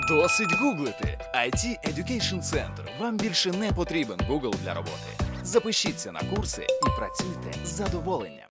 Досить гуглити. IT Education Center. Вам більше не потрібен Google для роботи. Запишіться на курси і працюйте з задоволенням.